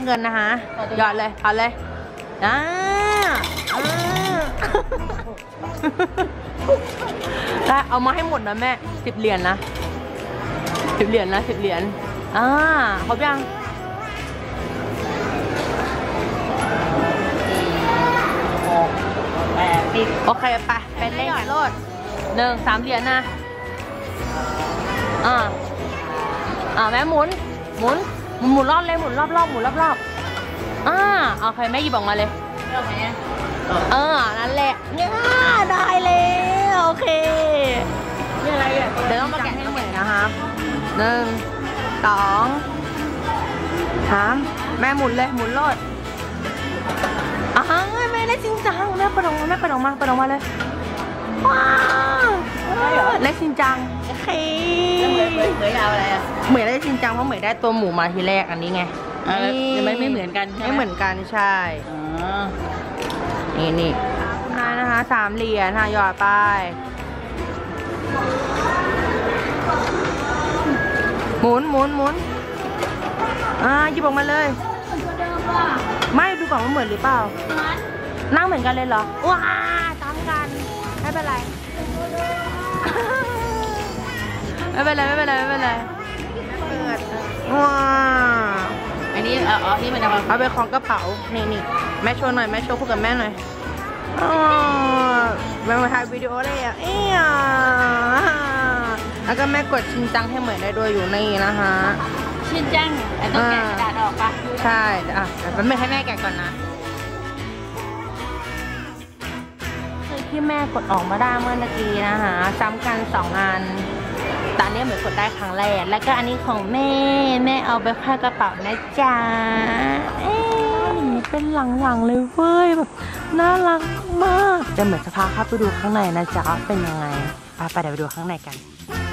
เงินนะคะหยอดเลยเอาเลยได้เอามาให้หมดนะแม่10 เหรียญนะ10 เหรียญนะ10 เหรียญครบยังโอเคไปเล่นโลด3 เหรียญนะแม่หมุนรอบเลยหมุนรอบโอเคแม่หยิบออกมาเลยนั่นแหละได้เลยโอเคนี่อะไรอ่ะเดี๋ยวต้องมาแกะให้เหมือนนะครับ1 2 3แม่หมุนเลยหมุนโลดแม่ได้จริงจังแม่เปิดออกมาเลยว้าวเล็กจริงจังโอเคเหมยเอาอะไรอ่ะเหมยได้จริงจังเพราะเหมยได้ตัวหมูมาทีแรกอันนี้ไงไม่เหมือนกันไม่เหมือนกันใช่นี่นะคะ3 เหรียญหยอดไปหมุนหยิบออกมาเลยไม่ดูก่อนว่าเหมือนหรือเปล่านั่งเหมือนกันเลยเหรอว้าตามกันไม่เป็นไรไม่เป็นไรเปิดว้าอันนี้นี่มันเอาไปคล้องกระเป๋านี่แม่โชว์หน่อยแม่โชว์พูดกับแม่หน่อยแม่มาถ่ายวิดีโอเลยอ่ะแล้วก็แม่กดชินจังให้เหมือนได้ด้วยอยู่นี่นะคะชินจังต้องแกะกระดาษออกปะใช่แต่ไม่ให้แม่แกะก่อนนะที่แม่กดออกมาได้เมื่อกี้นะคะซ้ำกัน2 อันตอนนี้เหมือนกดได้ครั้งแรกแล้วก็อันนี้ของแม่เอาไปแค่กระเป๋านะจ๊ะเป็นหลังๆเลยเว้ยแบบน่ารักมากจะเหมือนจะพาเข้าไปดูข้างในนะจ๊ะเป็นยังไงไปเดี๋ยวไปดูข้างในกัน